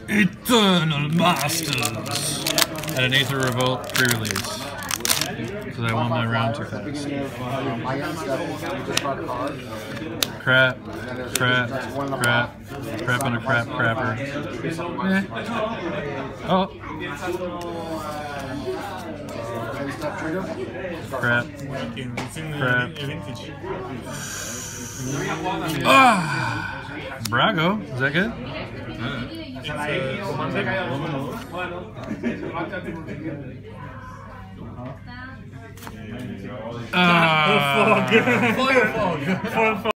Eternal Masters at an Aether Revolt pre-release. Because I won my round too fast. Crap, crap, crap, crap on a crap crapper. Oh. Crap. Crap. Ah! Brago, is that good? Firefox.